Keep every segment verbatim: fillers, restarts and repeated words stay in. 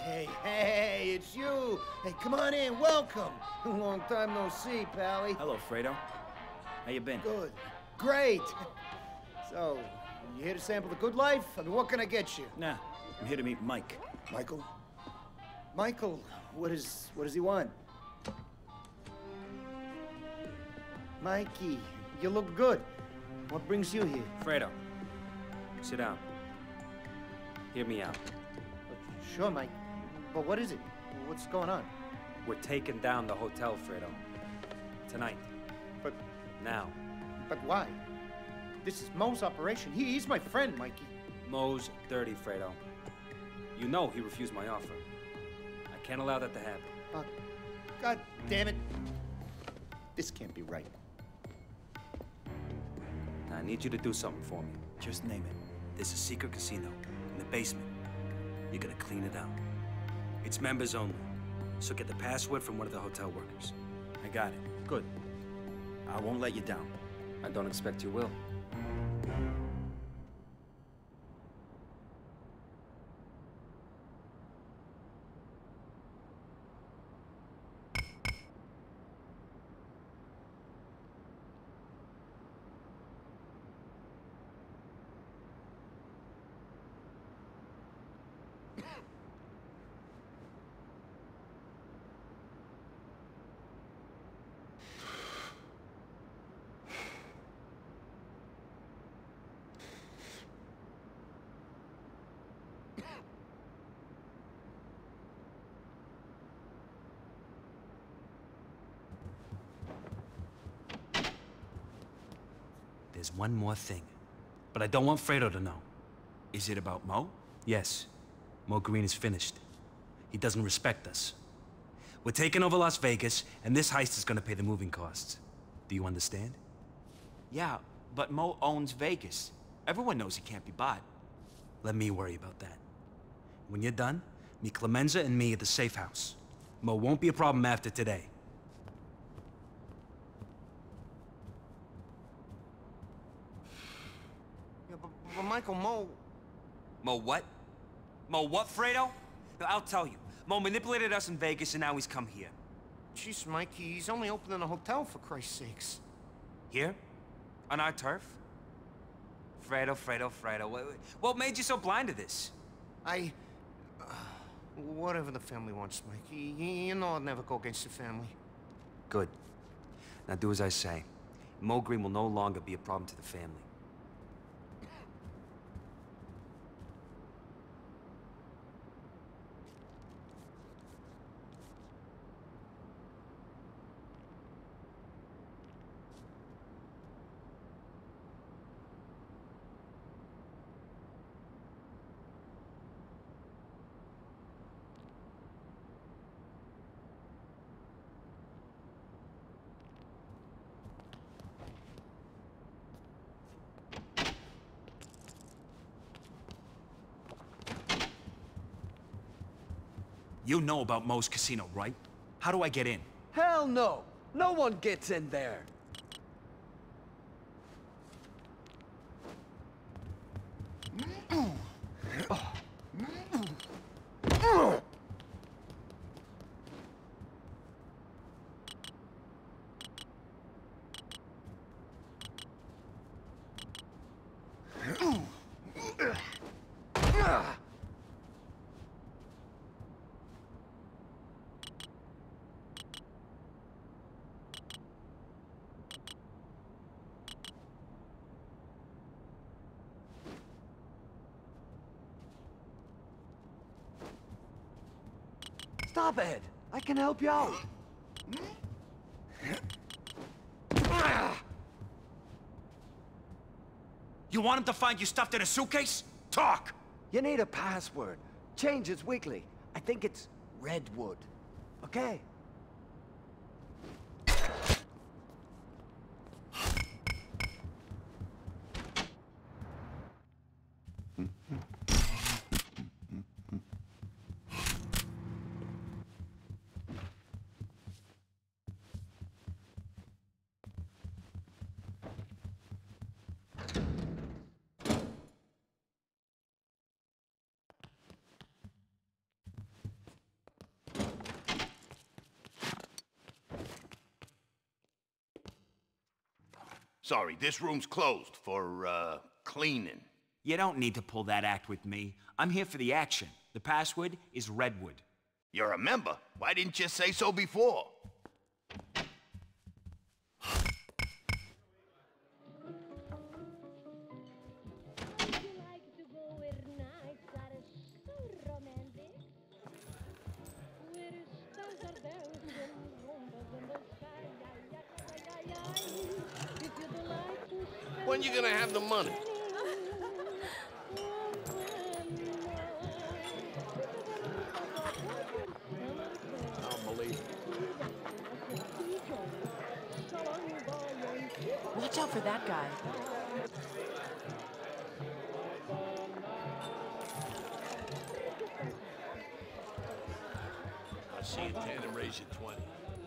Hey, hey, it's you. Hey, come on in. Welcome. Long time no see, Pally. Hello, Fredo. How you been? Good. Great. So, you here to sample the good life? I mean, what can I get you? Nah, I'm here to meet Mike. Michael? Michael, what is, what does he want? Mikey, you look good. What brings you here? Fredo, sit down. Hear me out. Sure, Mike. But what is it? What's going on? We're taking down the hotel, Fredo. Tonight. But... Now. But why? This is Mo's operation. He, he's my friend, Mikey. Mo's dirty, Fredo. You know he refused my offer. I can't allow that to happen. Uh, God damn it. This can't be right. Now, I need you to do something for me. Just name it. There's a secret casino in the basement. You're gonna clean it out. It's members only, so get the password from one of the hotel workers. I got it. Good. I won't let you down. I don't expect you will. There's one more thing, but I don't want Fredo to know. Is it about Mo? Yes, Mo Green is finished. He doesn't respect us. We're taking over Las Vegas, and this heist is gonna pay the moving costs. Do you understand? Yeah, but Mo owns Vegas. Everyone knows he can't be bought. Let me worry about that. When you're done, meet Clemenza and me at the safe house. Mo won't be a problem after today. Yeah, but, but Michael, Mo... Mo what? Mo what, Fredo? No, I'll tell you. Mo manipulated us in Vegas and now he's come here. Jeez, Mikey, he's only opening a hotel, for Christ's sakes. Here? On our turf? Fredo, Fredo, Fredo, what, what made you so blind to this? I... Uh, whatever the family wants, Mikey. You, you know I'll never go against the family. Good. Now do as I say. Mo Green will no longer be a problem to the family. You know about Mo's casino, right? How do I get in? Hell no! No one gets in there! Stop it! I can help you out! You want him to find you stuffed in a suitcase? Talk! You need a password. Changes weekly. I think it's Redwood. Okay? Sorry, this room's closed for, uh, cleaning. You don't need to pull that act with me. I'm here for the action. The password is Redwood. You're a member. Why didn't you say so before? When you gonna have the money? I don't believe it. Watch out for that guy. I'll see you ten and raise you twenty.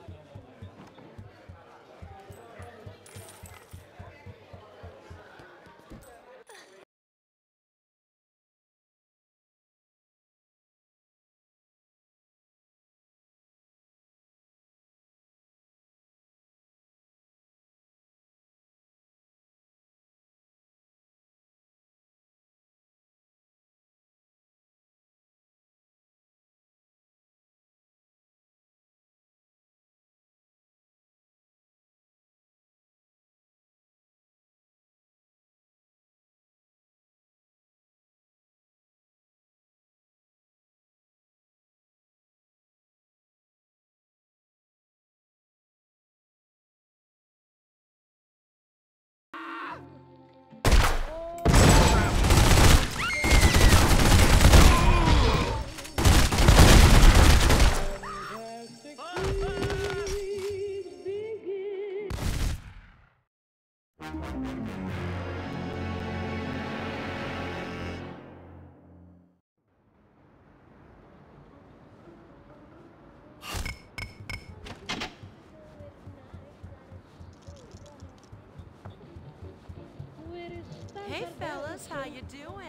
Hey fellas, how you doing?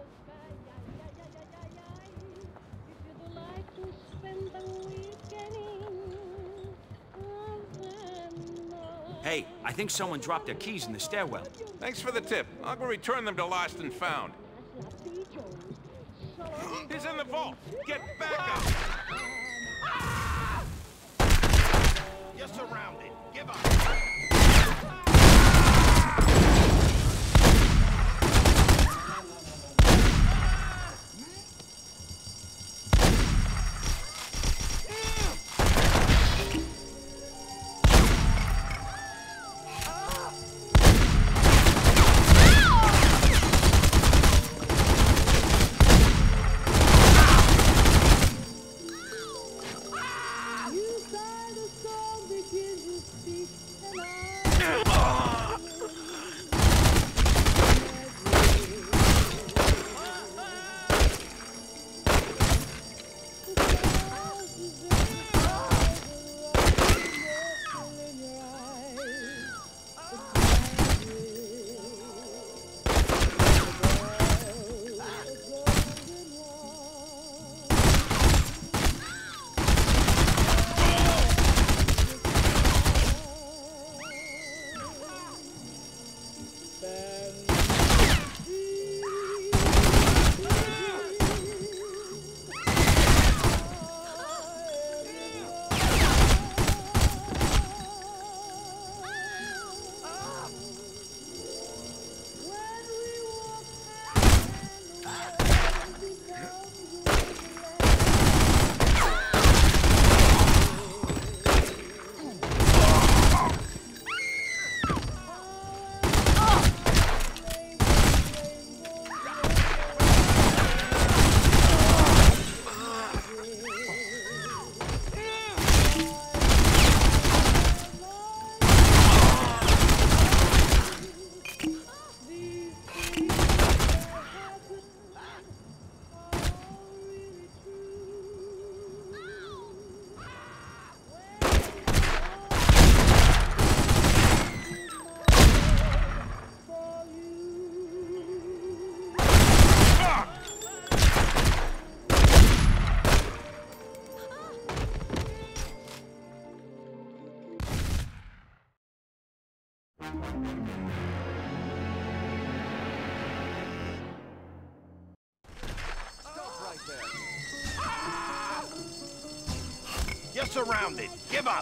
Hey, I think someone dropped their keys in the stairwell. Thanks for the tip. I'll go return them to Lost and Found. He's in the vault. Get back up! You're surrounded. Give up. You sigh the song because you speak and I Stop right there. You're surrounded. Give up.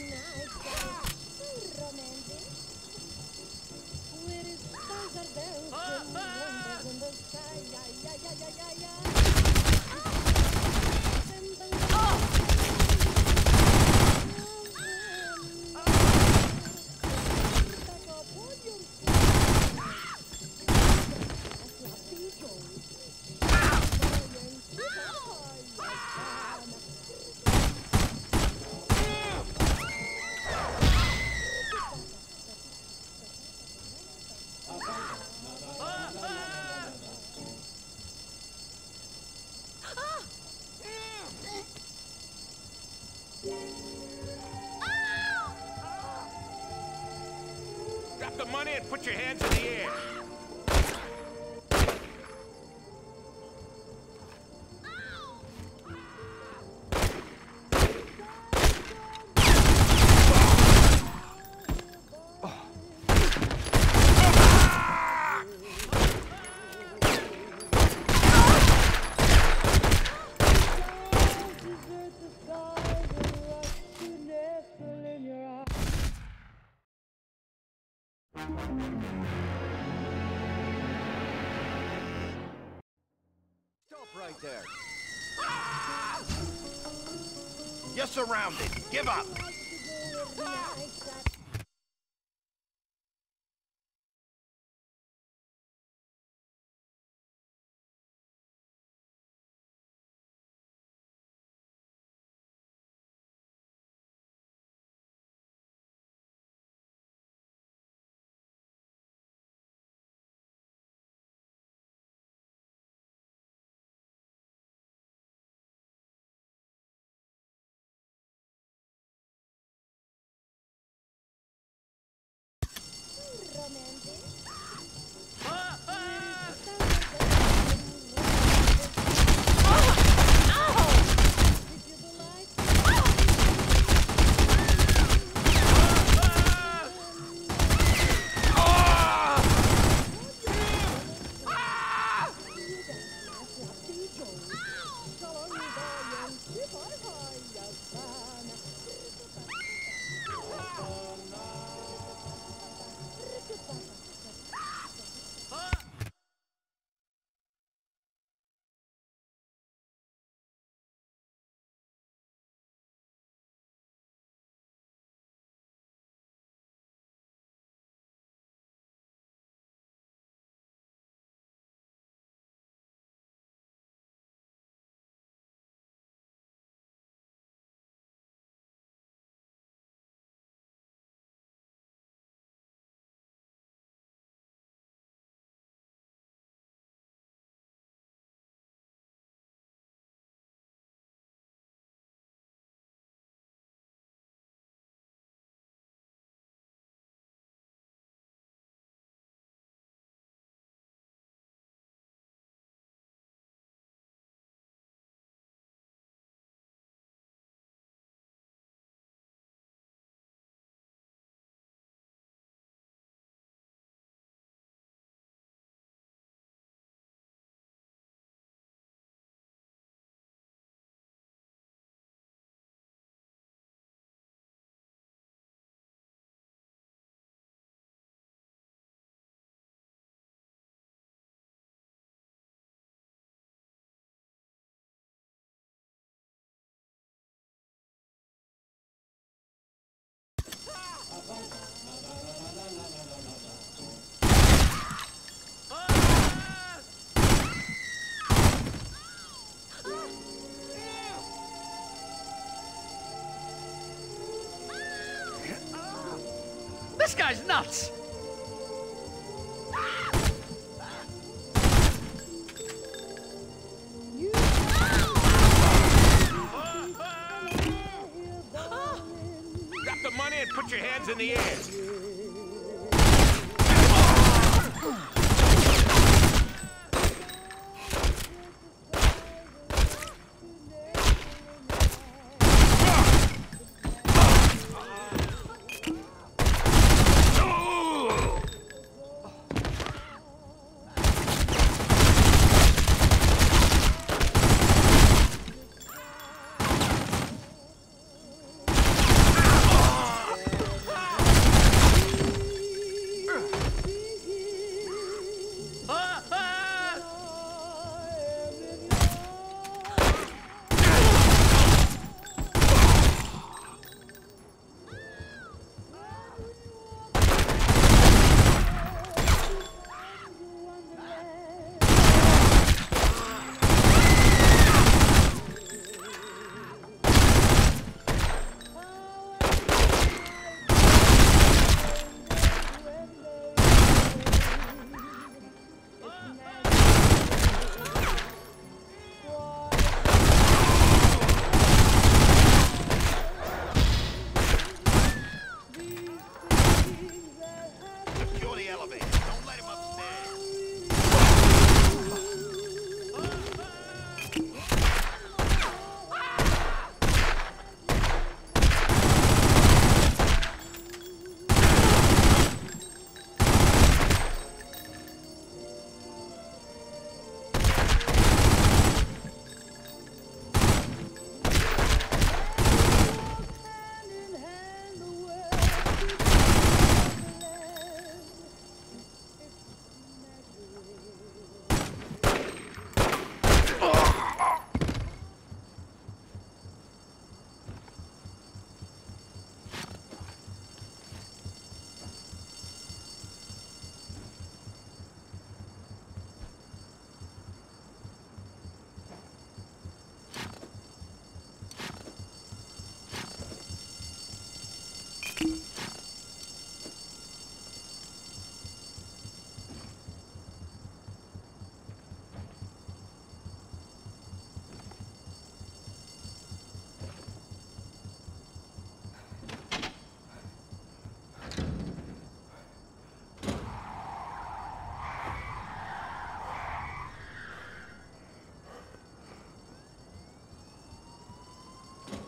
Drop the money and put your hands in the air. Stop right there. You're surrounded. Give up. This guy's nuts! Drop the money and put your hands in the air. Oh!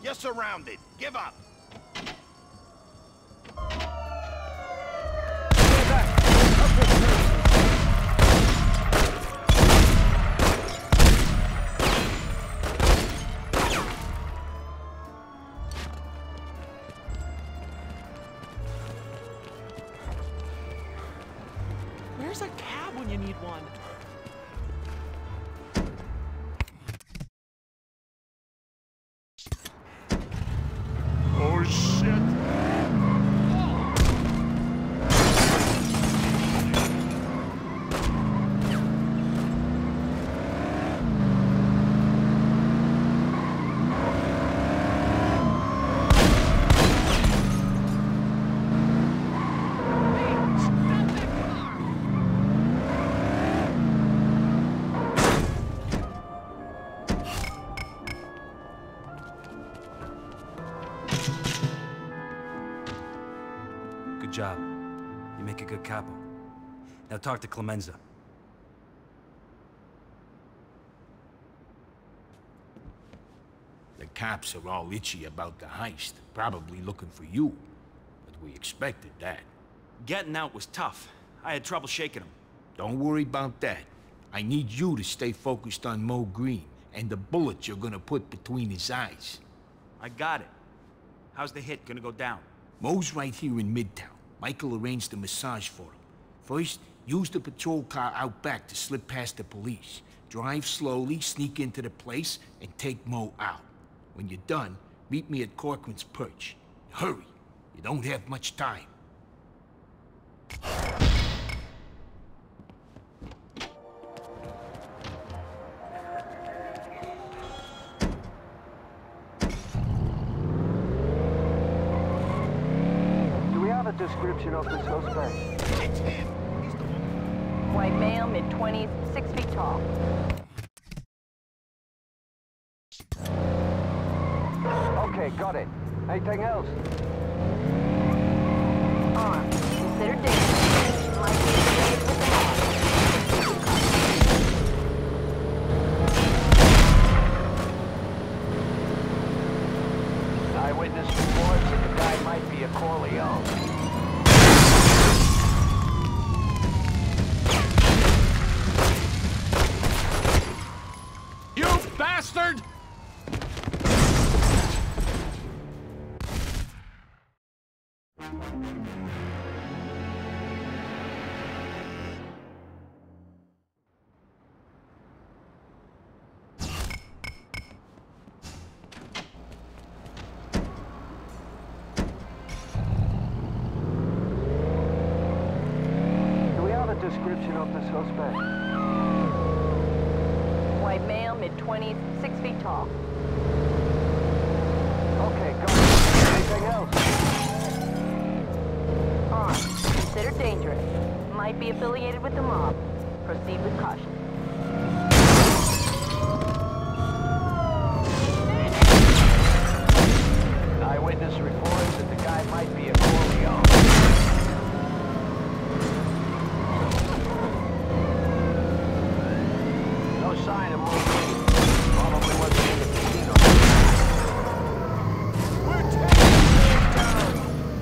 You're surrounded. Give up. Where's a cab when you need one? Oh, shit. Good job. You make a good capo. Now talk to Clemenza. The cops are all itchy about the heist, probably looking for you. But we expected that. Getting out was tough. I had trouble shaking him. Don't worry about that. I need you to stay focused on Mo Green and the bullet you're gonna put between his eyes. I got it. How's the hit gonna go down? Mo's right here in Midtown. Michael arranged a massage for him. First, use the patrol car out back to slip past the police. Drive slowly, sneak into the place, and take Mo out. When you're done, meet me at Corcoran's Perch. Hurry, you don't have much time. Description of the suspect. It's him. He's the one. White male, mid twenties, six feet tall. Okay, got it. Anything else? Armed. Considered dangerous. Might be affiliated with the mob. Eyewitness reports that the guy might be a Corleone. Bastard! Do we have a description of the suspect? White male, mid twenties, six feet tall. Okay, got it. Anything else? Armed. Considered dangerous. Might be affiliated with the mob. Proceed with caution. Eyewitness reports that the guy might be a Corleone. No sign of movement. Probably wasn't in the casino. We're taking him down!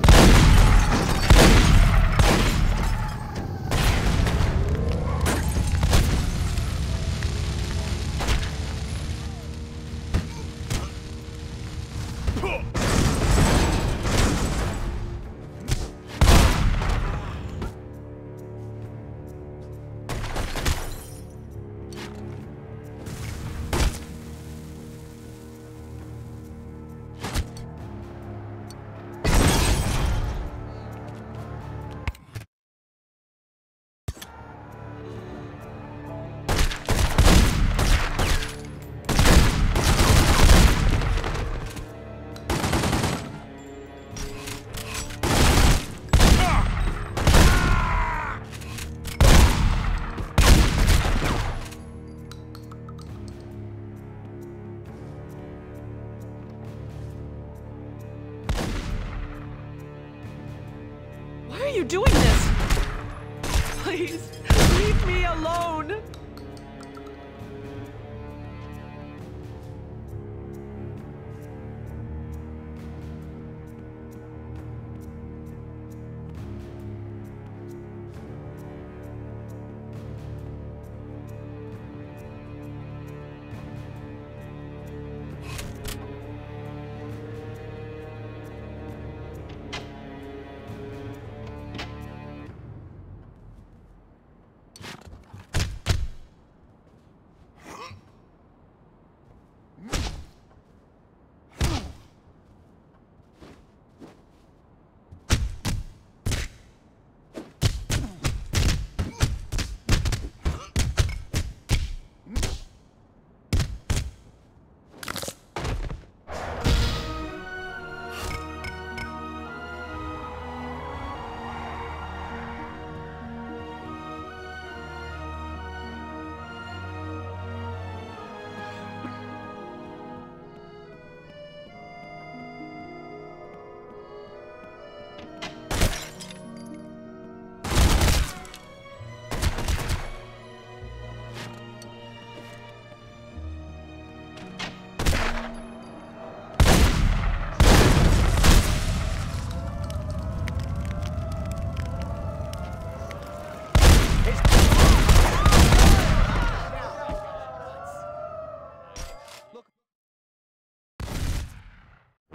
Why are you doing this? Please, leave me alone.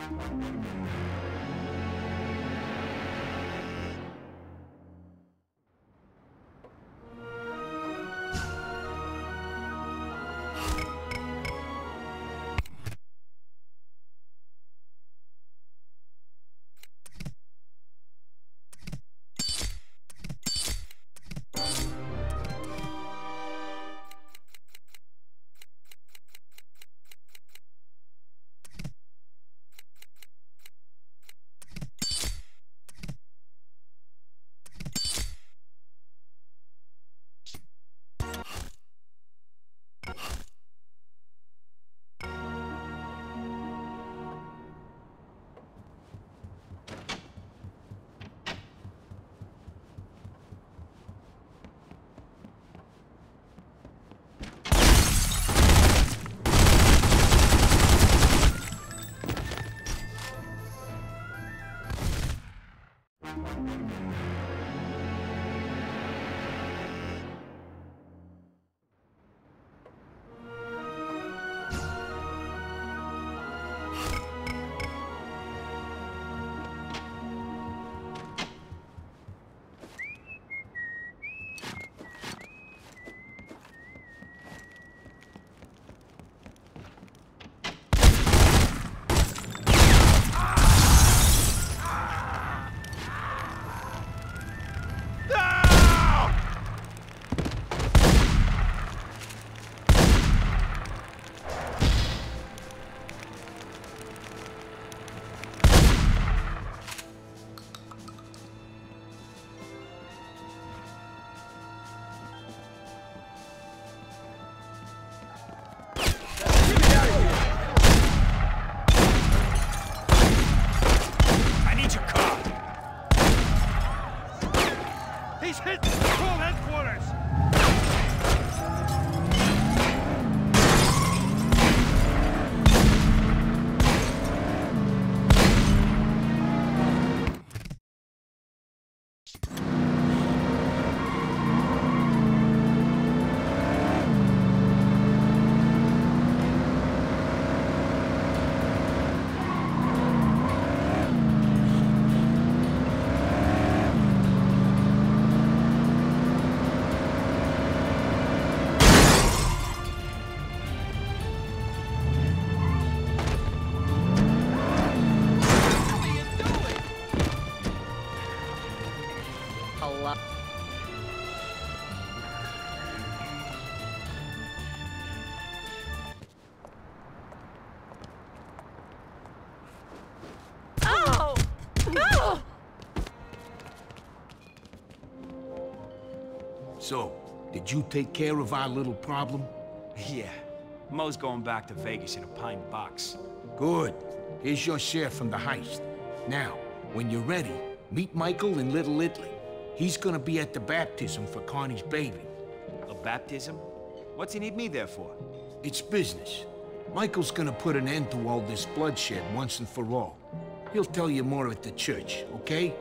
So, did you take care of our little problem? Yeah. Mo's going back to Vegas in a pine box. Good. Here's your share from the heist. Now, when you're ready, meet Michael in Little Italy. He's gonna be at the baptism for Connie's baby. A baptism? What's he need me there for? It's business. Michael's gonna put an end to all this bloodshed once and for all. He'll tell you more at the church, okay?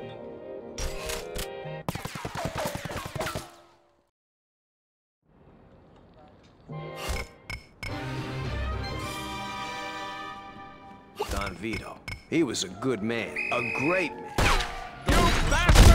Don Vito. He was a good man. A great man. You bastard!